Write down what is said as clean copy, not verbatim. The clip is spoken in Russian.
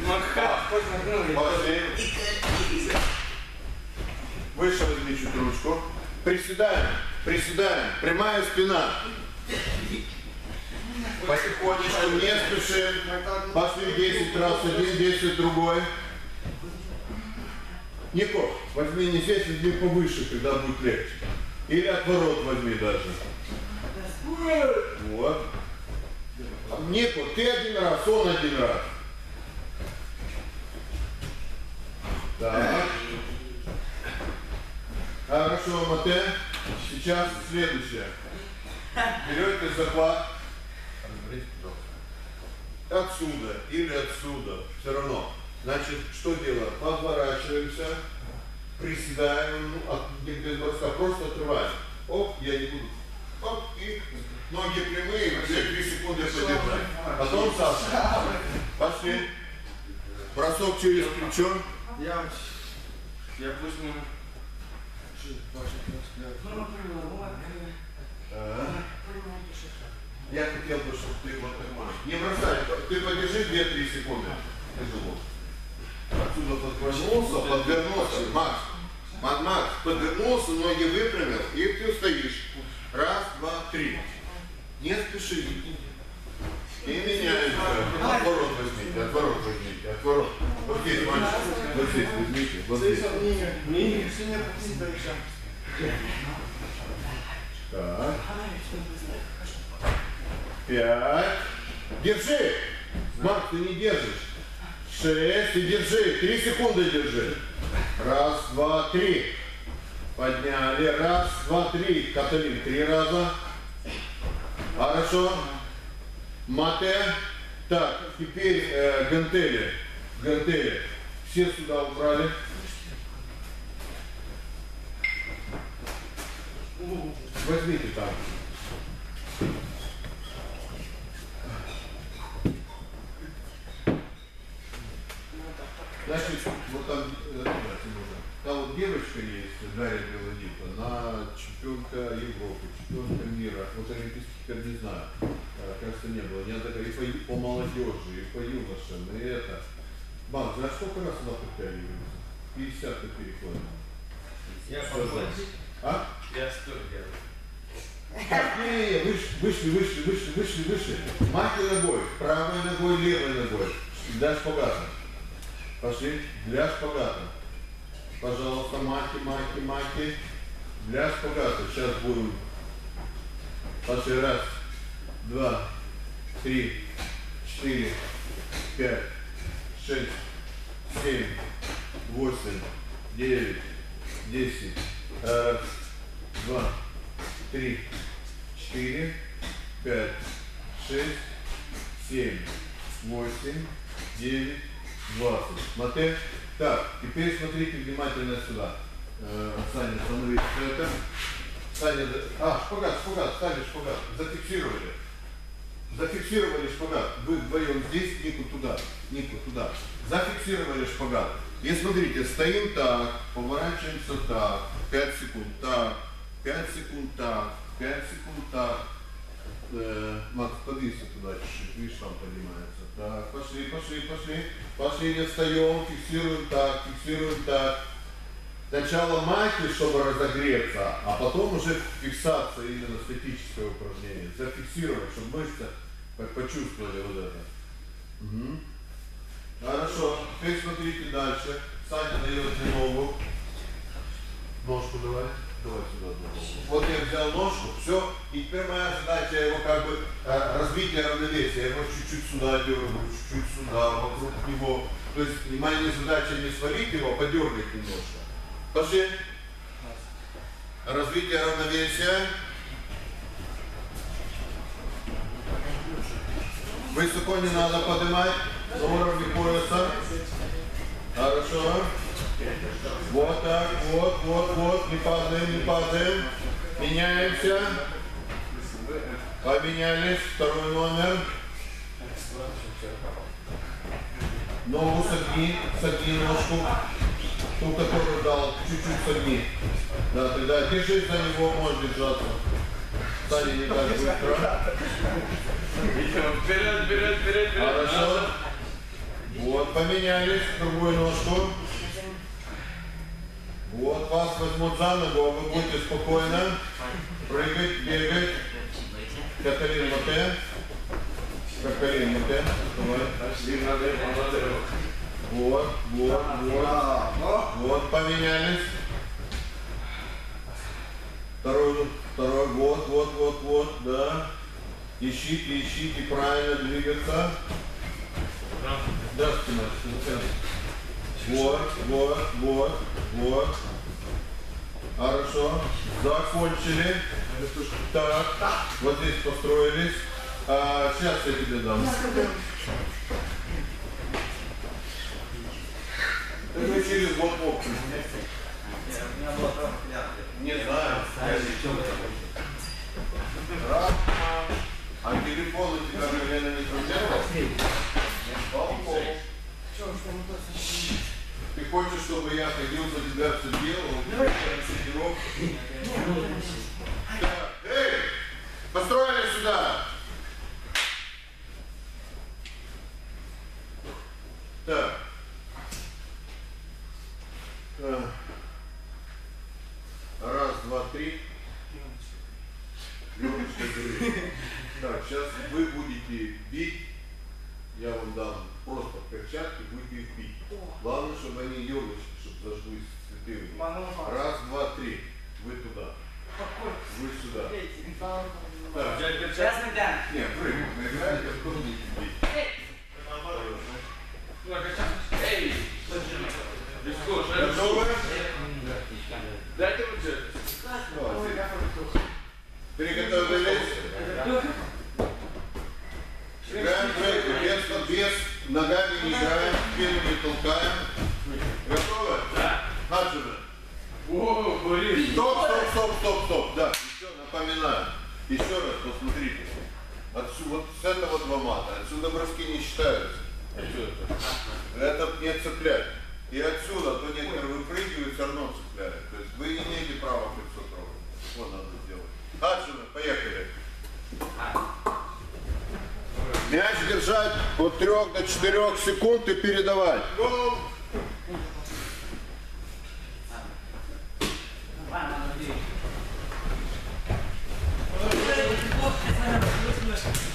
Пошли. Выше возьми чуть ручку. Приседаем, приседаем. Прямая спина. Потихонечку, не спешим. Пошли 10 раз один, 10 другой. Нико, возьми не здесь, возьми повыше, когда будет легче. Или отворот возьми даже. Вот. Нико, ты один раз, он один раз. Так. Хорошо, Мате. Сейчас следующее. Берете захват. Отсюда или отсюда. Все равно. Значит, что делаем? Подворачиваемся, приседаем, без броска, просто отрываем. Оп, я не буду. Оп, и ноги прямые, все 3 секунды подержать. Потом Саша. Пошли. Бросок через плечо. Я пусть не... Я хотел бы, чтобы ты вот понимаешь. Не бросай, ты подержи 2-3 секунды. Отсюда подвернулся, Макс, подвернулся, ноги выпрямил, и ты стоишь. Раз, два, три. Не спеши. И меняемся. Отворот возьмите, отворот. Вот здесь, мальчик. Вот здесь возьмите, вот здесь. Так. 5. Держи. Макс, ты не держишь. 6. И держи. 3 секунды держи. Раз, два, три. Подняли. Раз, два, три. Каталин, 3 раза. Хорошо. Мате. Так, теперь гантели. Гантели. Все сюда убрали. Возьмите там. Значит, вот там вот девочка есть, Дарья Белодипа, она чемпионка Европы, чемпионка мира, вот олимпийских я не знаю, кажется, не было, не такая, и по молодежи, и по юношам, и это. Банк, знаешь, сколько раз она подтягивается? 50 перекладывает. Я пошел. А? Я 100 делаю. Не, вышли. Махи ногой, правой ногой, левой ногой. Для шпагата. Пошли, для шпагата. Пожалуйста, махи. Для шпагата. Сейчас будем. Пошли, раз, два, 3, 4, 5, 6, 7, 8, 9, 10. Раз, два, 3, 4, 5, 6, 7, 8, 9, 20. Мате. Так, теперь смотрите внимательно сюда. Саня, становитесь это. Саня, шпагат, ставили шпагат. Зафиксировали шпагат. Вы вдвоем здесь, Нику туда. Зафиксировали шпагат. И смотрите, стоим так, поворачиваемся так, 5 секунд так, 5 секунд так, 5 секунд так. Макс, подвинься туда чуть-чуть, видишь, там поднимается. Так, пошли, не встаем, фиксируем так. Сначала махи, чтобы разогреться, а потом уже фиксация, именно статическое упражнение. Зафиксировать, чтобы мышцы почувствовали вот это. Угу. Хорошо, теперь смотрите дальше. Саня дает мне ногу. Ножку давай. Давай сюда ногу. Вот я взял ножку, все. И теперь моя задача его как бы развитие равновесия. Я его чуть-чуть сюда дергаю, чуть-чуть сюда, вокруг него. То есть моя задача не свалить его, а подергать немножко. Пошли. Развитие равновесия. Высоко не надо поднимать. На уровне пояса. Хорошо. Вот так, вот. Не падаем. Меняемся. Поменялись. Второй номер. Ногу согни ножку. Ту, которую дал, чуть-чуть согни. Да, тогда держись за него, можешь держаться. Саня, не так быстро. Вперед. Хорошо. Вот, поменялись, другую ножку. Вот, вас возьмут за ногу, а вы будете спокойно прыгать, бегать. Каталин Мате. Каталин Мате. Вот, вот, вот. Вот, поменялись. Второй, вот, да. Ищите, правильно двигаться. Здравствуйте, мальчик. Вот. Хорошо. Закончили. Так, вот здесь построились. Сейчас я тебе дам. Это через лоток. Не знаю. Раз. А телефон у тебя, наверное, не проблема? Ты хочешь, чтобы я ходил за тебя все делал? Эй! Построили сюда! Так. Раз, два, три. Ёлочка, так, сейчас вы будете бить. Я вам дам просто перчатки, будете их бить. Главное, чтобы они елочки, чтобы зажглись цветы. Раз, два, три. Вы туда. Вы сюда. Так. Нет, прыгай. Наиграете, а кто будете бить? Эй! Готовы? Дайте ручек. Приготовились? Играем прыгай. Без ногами не играем, спину не толкаем. Готовы? Да. Хаджима. О, Борис. Стоп. Да, еще напоминаю. Еще раз посмотрите. Отсюда, вот с этого два мата. Отсюда броски не считаются. Это не цеплять. И отсюда, то некоторые выпрыгивают, все равно цепляют. То есть вы не имеете права хоть все трогать. Вот надо сделать. Хаджима, поехали. Мяч держать от 3 до 4 секунд и передавать. Гол! Ой,